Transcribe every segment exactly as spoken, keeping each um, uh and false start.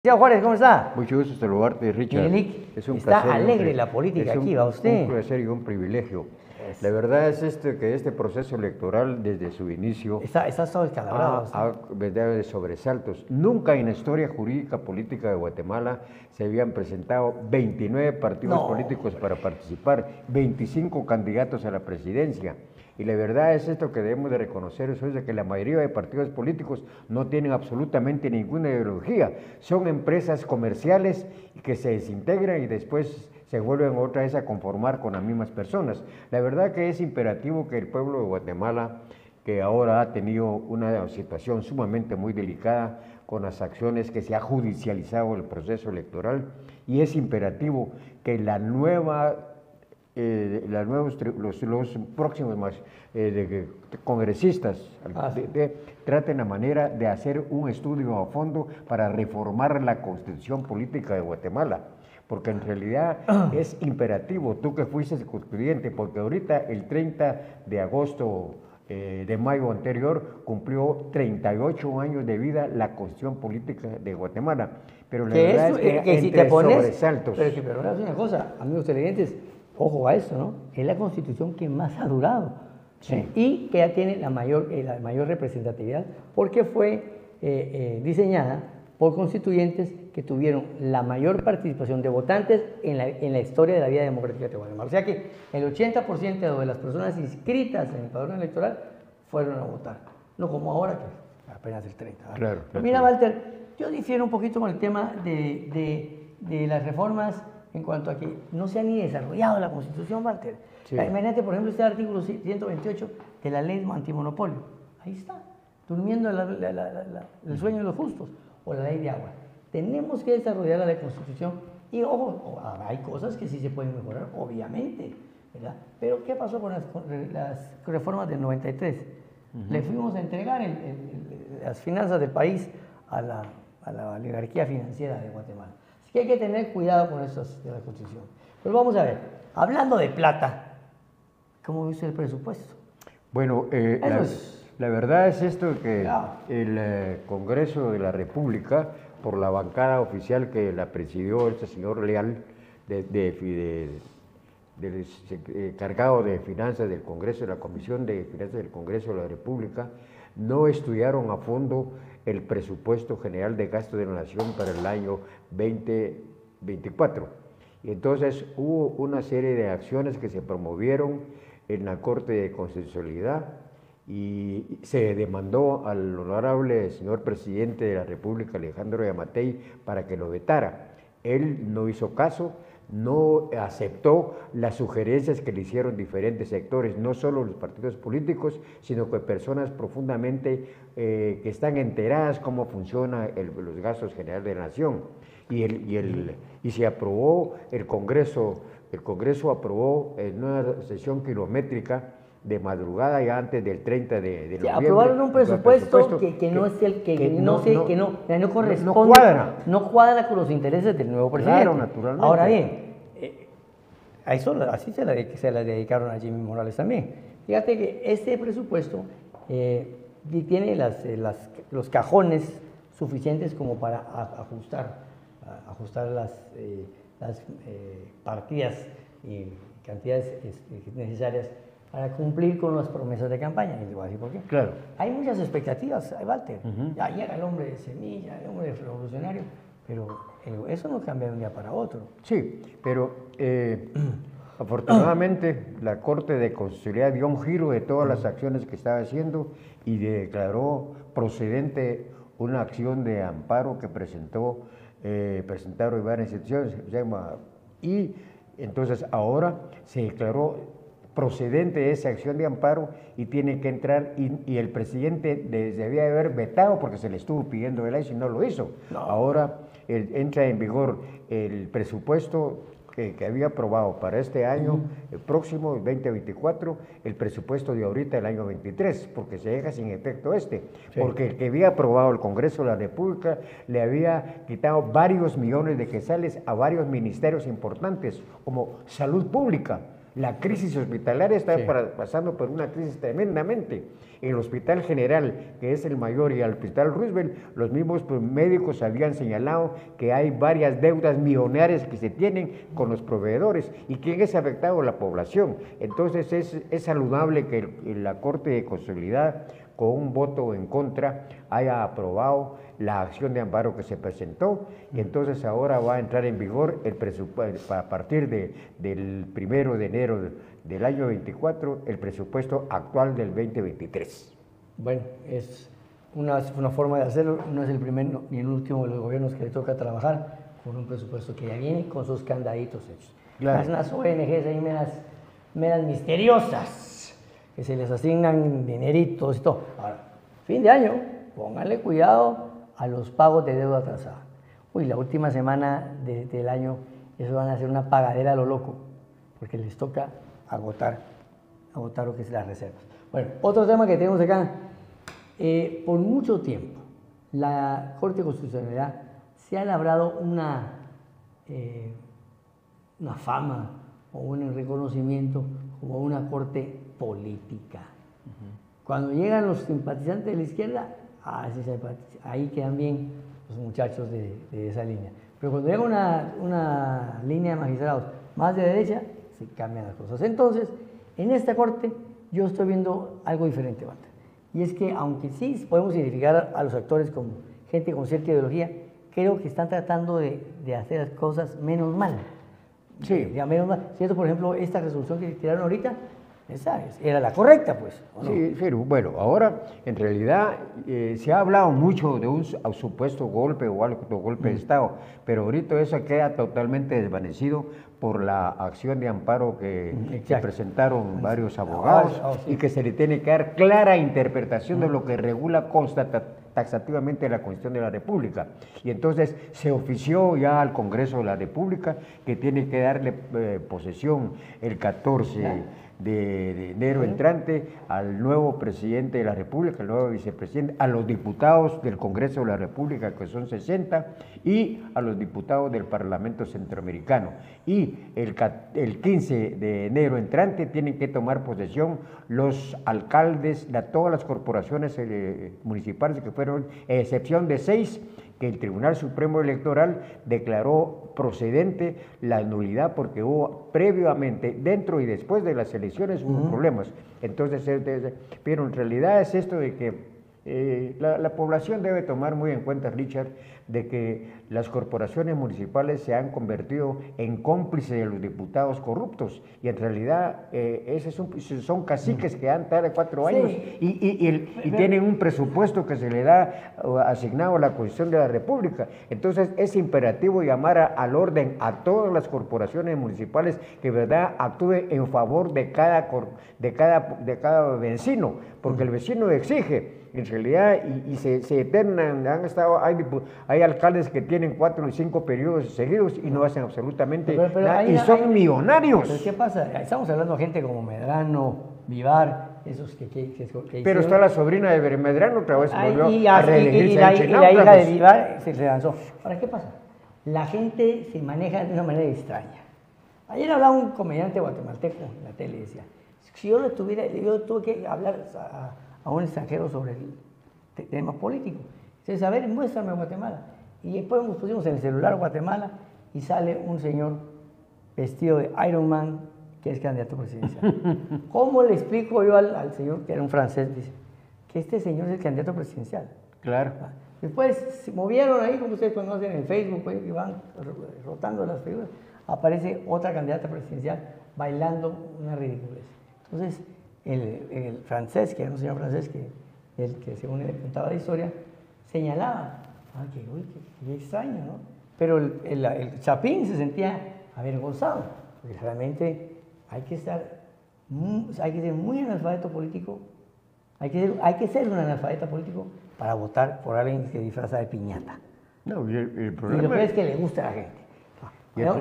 Señor Juárez, ¿cómo está? Mucho gusto saludarte, Richard. Miguelic, Es un está placer, alegre un, la política es un, aquí, ¿va usted? un placer y un privilegio. Es- La verdad es este, que este proceso electoral, desde su inicio, Está, está todo descalabrado. ha, ha dado de sobresaltos. Nunca en la historia jurídica política de Guatemala se habían presentado veintinueve partidos No, políticos para participar, veinticinco candidatos a la presidencia. Y la verdad es esto que debemos de reconocer, eso es de que la mayoría de partidos políticos no tienen absolutamente ninguna ideología. Son empresas comerciales que se desintegran y después se vuelven otra vez a conformar con las mismas personas. La verdad que es imperativo que el pueblo de Guatemala, que ahora ha tenido una situación sumamente muy delicada con las acciones que se ha judicializado el proceso electoral, y es imperativo que la nueva Eh, la nuevos, los, los próximos más, eh, de, de congresistas Ah, de, sí. de, traten la manera de hacer un estudio a fondo para reformar la constitución política de Guatemala, porque en realidad es imperativo, tú que fuiste constituyente, porque ahorita el treinta de agosto eh, de mayo anterior cumplió treinta y ocho años de vida la constitución política de Guatemala, pero la que verdad es, es que, eh, que si entre te pones, sobresaltos. pero, que- pero ahora es una cosa, amigos televidentes, ojo a eso, ¿no? Es la constitución que más ha durado. Sí. ¿eh? Y que ya tiene la mayor, eh, la mayor representatividad, porque fue eh, eh, diseñada por constituyentes que tuvieron la mayor participación de votantes en la, en la historia de la vida democrática de Guatemala. O sea que el ochenta por ciento de las personas inscritas en el padrón electoral fueron a votar, no como ahora que apenas el treinta por ciento. Claro, Pero claro. mira, Walter, yo difiero un poquito con el tema de, de, de las reformas en cuanto a que no se ha ni desarrollado la Constitución, Walter. Sí. Imagínate, por ejemplo, este artículo ciento veintiocho de la ley antimonopolio. Ahí está, durmiendo la, la, la, la, el sueño de los justos. O la ley de agua. Tenemos que desarrollar la Constitución y, ojo, hay cosas que sí se pueden mejorar, obviamente, ¿verdad? Pero, ¿qué pasó con las, con las reformas del noventa y tres? Uh-huh. Le fuimos a entregar el, el, el, las finanzas del país a la, a la oligarquía financiera de Guatemala. Así que hay que tener cuidado con eso de la Constitución. Pero vamos a ver, hablando de plata, ¿cómo viste el presupuesto? Bueno, eh, la, es... la verdad es esto que claro. el eh, Congreso de la República, por la bancada oficial que la presidió este señor Leal, de, de, de, del eh, cargado de finanzas del Congreso, de la Comisión de Finanzas del Congreso de la República, no estudiaron a fondo el presupuesto general de gasto de la Nación para el año veinte veinticuatro. Y entonces hubo una serie de acciones que se promovieron en la Corte de Constitucionalidad y se demandó al honorable señor presidente de la República, Alejandro Yamatei, para que lo vetara. Él no hizo caso, no aceptó las sugerencias que le hicieron diferentes sectores, no solo los partidos políticos, sino que personas profundamente eh, que están enteradas cómo funciona el, los gastos generales de la nación. Y, el, y, el, y se aprobó, el Congreso, el Congreso aprobó en una sesión kilométrica de madrugada ya antes del treinta de, de noviembre. Aprobaron un presupuesto, presupuesto que, que, que no es el que, que, no, no, no, que, no, no corresponde, no cuadra. no cuadra con los intereses del nuevo presidente. Claro, naturalmente. Ahora bien, eh, a eso así se la, se la dedicaron a Jimmy Morales también. Fíjate que este presupuesto eh, tiene las, las, los cajones suficientes como para ajustar, ajustar las, eh, las eh, partidas y cantidades necesarias para cumplir con las promesas de campaña. Y le voy a decir por qué. Claro. Hay muchas expectativas, Walter. Uh-huh. Ya llega el hombre de semilla, el hombre revolucionario, pero eso no cambia de un día para otro. Sí, pero eh, afortunadamente la Corte de Constitucionalidad dio un giro de todas las acciones que estaba haciendo y declaró procedente una acción de amparo que presentó, eh, presentaron varias instituciones, se llama, y entonces ahora se declaró procedente esa acción de amparo y tiene que entrar, y, y el presidente debía haber vetado porque se le estuvo pidiendo el eso y no lo hizo. No. Ahora el, entra en vigor el presupuesto que, que había aprobado para este año, uh-huh. el próximo, el veinte veinticuatro, el presupuesto de ahorita, el año veintitrés, porque se deja sin efecto este, sí. Porque el que había aprobado el Congreso de la República le había quitado varios millones de quetzales a varios ministerios importantes, como Salud Pública. La crisis hospitalaria está Sí. para- pasando por una crisis tremendamente. En el Hospital General, que es el mayor, y al Hospital Roosevelt, los mismos pues, médicos habían señalado que hay varias deudas millonarias que se tienen con los proveedores. ¿Y quién es afectado? La población. Entonces es, es saludable que el- la Corte de Constitucionalidad, con un voto en contra, haya aprobado la acción de amparo que se presentó, y entonces ahora va a entrar en vigor el presupuesto, a partir de, del primero de enero del año veinticuatro, el presupuesto actual del veinte veintitrés. Bueno, es una, una forma de hacerlo, no es el primer no, ni el último de los gobiernos que le toca trabajar con un presupuesto que ya viene con sus candaditos hechos. Claro. Las, las O N Ges ahí meras, meras misteriosas, que se les asignan dineritos y todo. Ahora, fin de año, pónganle cuidado a los pagos de deuda atrasada. Uy, la última semana de- del año, eso van a ser una pagadera a lo loco, porque les toca agotar, agotar lo que es las reservas. Bueno, otro tema que tenemos acá, eh, por mucho tiempo, la Corte de Constitucionalidad se ha labrado una, eh, una fama o un reconocimiento como una corte política. Cuando llegan los simpatizantes de la izquierda, ah, sí, ahí quedan bien los muchachos de, de esa línea. Pero cuando llega una, una línea de magistrados más de derecha, se cambian las cosas. Entonces, en esta corte yo estoy viendo algo diferente, Walter. Y es que, aunque sí podemos identificar a los actores como gente con cierta ideología, creo que están tratando de, de hacer las cosas menos mal. Sí. Ya menos mal. ¿Cierto? Por ejemplo, esta resolución que tiraron ahorita, esa es- era la correcta, pues. ¿o no? Sí, pero bueno, ahora en realidad eh, se ha hablado mucho de un su- supuesto golpe o algo golpe de Estado, pero ahorita eso queda totalmente desvanecido por la acción de amparo que, que Exacto. presentaron varios abogados Abogados, sí. y que se le tiene que dar clara interpretación de lo que regula constata- taxativamente la Constitución de la República. Y entonces se ofició ya al Congreso de la República que tiene que darle eh, posesión el catorce de, de enero entrante al nuevo presidente de la República, al nuevo vicepresidente, a los diputados del Congreso de la República, que son sesenta, y a los diputados del Parlamento Centroamericano. Y el, ca- el quince de enero entrante tienen que tomar posesión los alcaldes de todas las corporaciones eh, municipales que fueron, a excepción de seis, que el Tribunal Supremo Electoral declaró procedente la nulidad porque hubo previamente, dentro y después de las elecciones, hubo problemas. Entonces, es de- pero en realidad es esto de que eh, la, la población debe tomar muy en cuenta, Richard, de que las corporaciones municipales se han convertido en cómplices de los diputados corruptos, y en realidad eh, esos son, son caciques que han estado cuatro Sí. años y, y- y el- y tienen un presupuesto que se le da uh, asignado a la Constitución de la República. Entonces es imperativo llamar a- al orden a todas las corporaciones municipales que, verdad, actúen en favor de cada, cor- de cada, de cada vecino, porque el vecino exige. En realidad, y, y se, se eternan, han estado, hay, dipu- hay alcaldes que tienen cuatro y cinco periodos seguidos y no hacen absolutamente Pero- pero nada, ahí- y son ahí- millonarios. Pero ¿qué pasa? Estamos hablando de gente como Medrano, Vivar, esos que, que, que- que Pero hicieron- está la sobrina de Medrano, otra vez Ay, volvió y, a así- y- y reelegirse la, en y la Chenauta, hija de pues. Vivar se, se lanzó. Ahora, ¿qué pasa? La gente se maneja de una manera extraña. Ayer hablaba un comediante guatemalteco en la tele y decía, si yo le tuviera, yo tuve que hablar a, a un extranjero sobre el te- tema político. Entonces, a ver, muéstrame Guatemala. Y después nos pusimos en el celular Guatemala y sale un señor vestido de Iron Man, que es candidato presidencial. ¿Cómo le explico yo al, al señor, que era un francés, dice, que este señor es el candidato presidencial? Claro. Después se movieron ahí, como ustedes conocen en el Facebook, pues, y van rotando las figuras. Aparece otra candidata presidencial bailando una ridiculez. Entonces, el, el francés, que era un señor francés que, el, que según él contaba la historia, señalaba, ah, que, uy, qué, qué extraño, ¿no? Pero el, el, el Chapín se sentía avergonzado, porque realmente hay que estar, muy, hay que ser muy analfabeto político, hay que ser, hay que ser un analfabeta político para votar por alguien que disfraza de piñata. No, y el, el Y lo problema que es que le gusta a la gente. Y el Bueno,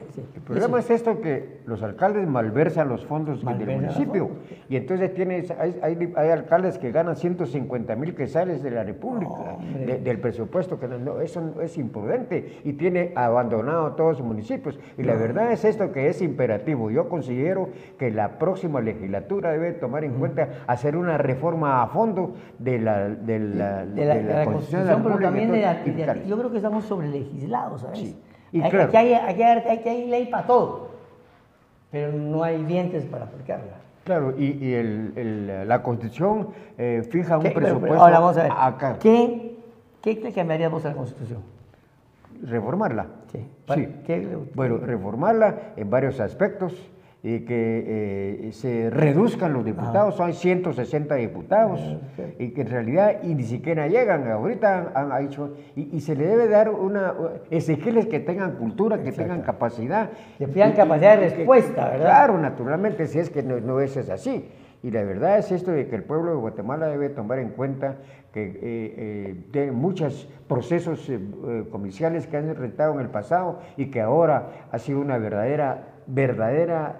sí. El problema Eso. es esto que los alcaldes malversan los fondos Malversan del los municipio. fondos. Y entonces tienes, hay, hay, hay alcaldes que ganan ciento cincuenta mil quetzales de la República, No, de, del presupuesto, que no, no, eso no, es imprudente y tiene abandonado todos los municipios. Y no. La verdad es esto que es imperativo. Yo considero que la próxima legislatura debe tomar en mm. cuenta hacer una reforma a fondo de la, de la, de la, de la, la Constitución, de la pero también de la, de la, yo creo que estamos sobre legislados, ¿sabes? Sí. Y hay, claro. aquí, hay, aquí, hay, aquí hay ley para todo, pero no hay dientes para aplicarla. Claro, y, y el, el, la Constitución eh, fija un ¿Qué, presupuesto. Pero, pero ahora vamos a ver, acá. ¿qué, ¿qué le cambiarías vos a la Constitución? Reformarla. Sí. sí. ¿Qué? Bueno, reformarla en varios aspectos y que eh, se reduzcan los diputados, ah. son ciento sesenta diputados, okay. y que en realidad y ni siquiera llegan, ahorita han, han hecho, y, y se le debe dar una, exigirles que tengan cultura, que Exacto. tengan capacidad. Que tengan capacidad de respuesta, que, ¿verdad? Claro, naturalmente, si es que no, no es así. Y la verdad es esto de que el pueblo de Guatemala debe tomar en cuenta que eh, eh, tiene muchos procesos eh, comerciales que han enfrentado en el pasado y que ahora ha sido una verdadera, verdadera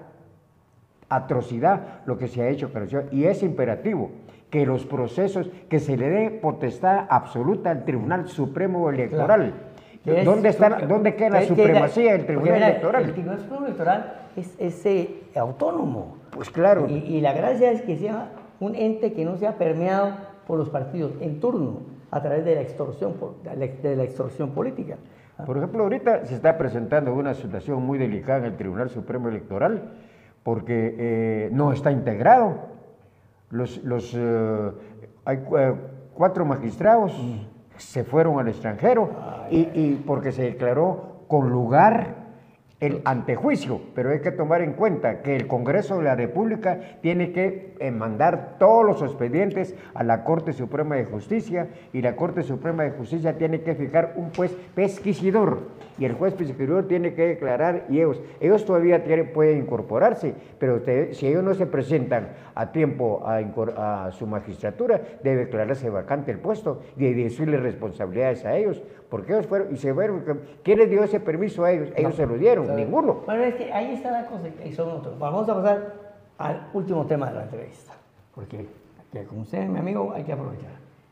atrocidad lo que se ha hecho, y es imperativo que los procesos, que se le dé potestad absoluta al Tribunal Supremo Electoral. Claro. ¿Dónde, está, ¿Dónde queda la supremacía del Tribunal mira, Electoral? El Tribunal Supremo Electoral es, es eh, autónomo. Pues claro. Y, y la gracia es que sea un ente que no sea permeado por los partidos en turno a través de la extorsión, de la extorsión política. Por ejemplo, ahorita se está presentando una situación muy delicada en el Tribunal Supremo Electoral, porque eh, no está integrado. Los, los, eh, hay eh, cuatro magistrados mm. se fueron al extranjero ay, y, y porque se declaró con lugar el antejuicio, pero hay que tomar en cuenta que el Congreso de la República tiene que eh, mandar todos los expedientes a la Corte Suprema de Justicia y la Corte Suprema de Justicia tiene que fijar un juez pesquisidor y el juez pesquisidor tiene que declarar y ellos, ellos todavía tienen, pueden incorporarse, pero usted, si ellos no se presentan a tiempo a, a su magistratura, debe declararse vacante el puesto y decirle responsabilidades a ellos, porque ellos fueron y se fueron. ¿Quién les dio ese permiso a ellos? Ellos no, se lo dieron, ¿sabes? Ninguno. Bueno, es que ahí está la cosa, y son otros. Vamos a pasar al último tema de la entrevista, porque que como usted es mi amigo, hay que aprovechar.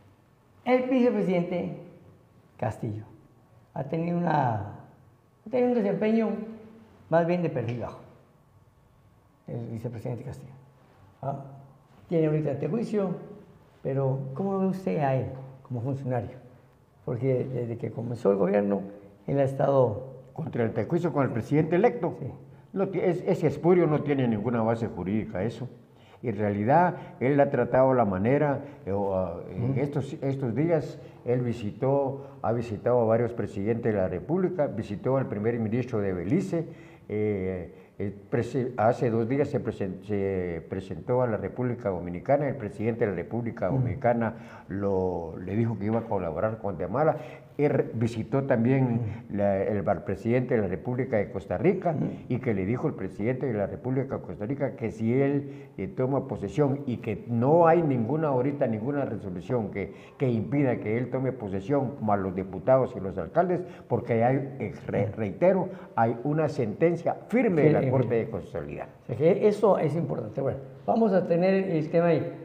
El vicepresidente Castillo ha tenido, una, ha tenido un desempeño más bien de perfil bajo, el vicepresidente Castillo. ¿Ah? Tiene ahorita antejuicio, pero ¿cómo ve usted a él como funcionario? Porque desde que comenzó el gobierno, él ha estado... Contra el antejuicio con el presidente electo. Sí. No, es, ese espurio no tiene ninguna base jurídica, eso. Y en realidad, él ha tratado la manera, eh, uh, en estos, estos días, él visitó, ha visitado a varios presidentes de la República, visitó al primer ministro de Belice, eh, hace dos días se, present, se presentó a la República Dominicana, el presidente de la República Dominicana lo, le dijo que iba a colaborar con Guatemala. Él visitó también la, el, el presidente de la República de Costa Rica y que le dijo el presidente de la República de Costa Rica que si él eh, toma posesión y que no hay ninguna ahorita ninguna resolución que, que impida que él tome posesión como a los diputados y los alcaldes, porque hay, eh, re, reitero, hay una sentencia firme de la Corte de Constitucionalidad. O sea que eso es importante. Bueno, vamos a tener el tema ahí.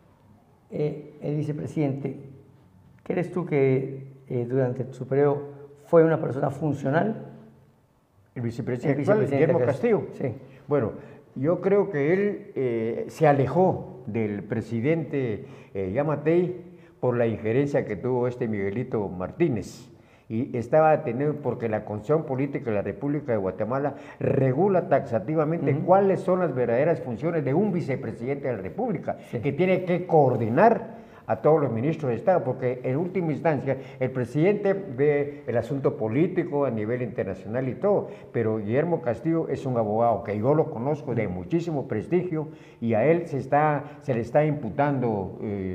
Eh, el vicepresidente, ¿crees tú que eh, durante su periodo fue una persona funcional? El vicepresidente, el vicepresidente Guillermo Castillo. Sí. Bueno, yo creo que él eh, se alejó del presidente eh, Yamatei por la injerencia que tuvo este Miguelito Martínez. Y estaba detenido porque la Constitución Política de la República de Guatemala regula taxativamente uh-huh. cuáles son las verdaderas funciones de un vicepresidente de la República, sí. que tiene que coordinar a todos los ministros de Estado, porque en última instancia el presidente ve el asunto político a nivel internacional y todo, pero Guillermo Castillo es un abogado que yo lo conozco de muchísimo prestigio y a él se, está, se le está imputando eh,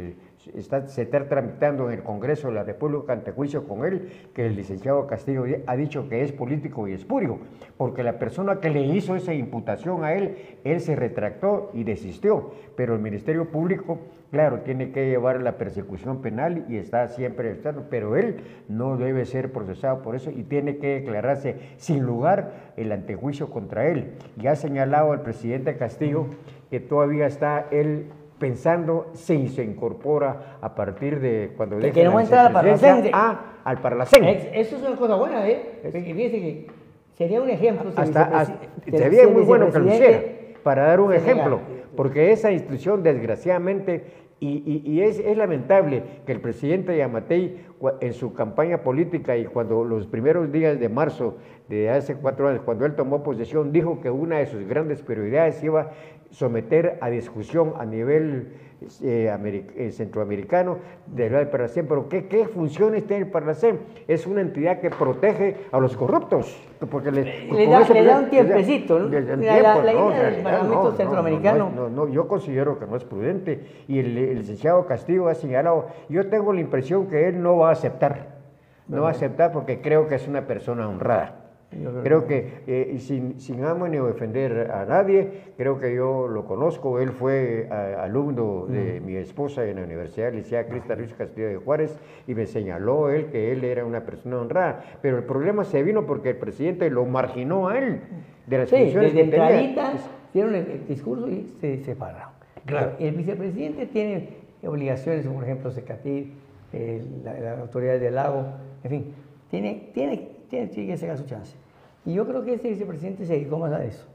está, se está tramitando en el Congreso de la República ante juicio con él, que el licenciado Castillo ha dicho que es político y espurio, porque la persona que le hizo esa imputación a él, él se retractó y desistió, pero el Ministerio Público, claro, tiene que llevar la persecución penal y está siempre estando, pero él no debe ser procesado por eso y tiene que declararse sin lugar el antejuicio contra él. Ya ha señalado el presidente Castillo que todavía está él pensando si se incorpora a partir de cuando que, que no va a entrar al Parlacén. Ah, al Parlacén. Eso es una cosa buena, ¿eh? Fíjese que sería un ejemplo. Hasta, hasta sería muy bueno que lo hiciera, para dar un ejemplo, porque esa institución desgraciadamente, y, y, y es, es lamentable que el presidente Yamatei en su campaña política y cuando los primeros días de marzo de hace cuatro años, cuando él tomó posesión, dijo que una de sus grandes prioridades iba a someter a discusión a nivel eh, eh, centroamericano del Parlacén. Pero ¿qué, qué funciones tiene el Parlacén? Es una entidad que protege a los corruptos. Porque le, le, da, le da un tiempecito, ¿no? La, tiempo, la, la idea no, del Parlamento no, Centroamericano. No, no, no, no, yo considero que no es prudente. Y el, el licenciado Castillo ha señalado, yo tengo la impresión que él no va a aceptar. No va a aceptar porque creo que es una persona honrada. Creo que, eh, sin, sin amo ni defender a nadie, creo que yo lo conozco. Él fue a, alumno de mi esposa en la Universidad Licenciada Crista Ruiz Castillo de Juárez y me señaló él que él era una persona honrada. Pero el problema se vino porque el presidente lo marginó a él de las sí, funciones desde que tenía. Entradita hicieron el, el discurso y se separaron. Claro. El vicepresidente tiene obligaciones, por ejemplo, Secatil, eh, la, la autoridad del lago, en fin, tiene, tiene, tiene, tiene que sacar su chance. Y yo creo que este vicepresidente se dedicó más a eso,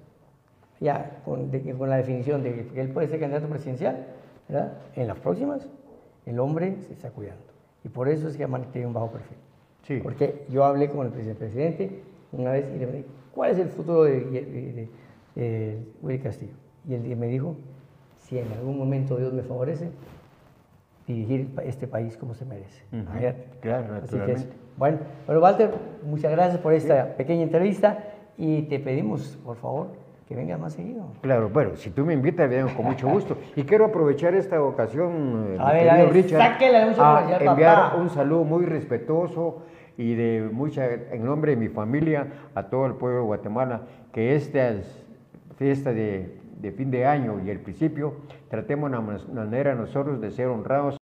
ya con, de, con la definición de que él puede ser candidato presidencial, ¿verdad? En las próximas, el hombre se está cuidando. Y por eso es que mantiene un bajo perfil. Sí. Porque yo hablé con el vicepresidente una vez y le dije, ¿cuál es el futuro de, de, de, de Willy Castillo? Y él me dijo, si en algún momento Dios me favorece, dirigir este país como se merece. Uh-huh. Claro, naturalmente. Es, bueno, bueno, Walter, muchas gracias por esta sí. pequeña entrevista y te pedimos, por favor, que vengas más seguido. Claro, bueno, si tú me invitas, vengo con mucho gusto. Y quiero aprovechar esta ocasión, a ver, a ver, Richard, a enviar papá. un saludo muy respetuoso y de mucha, en nombre de mi familia, a todo el pueblo de Guatemala, que estas fiestas de, de fin de año y el principio, tratemos de una manera nosotros de ser honrados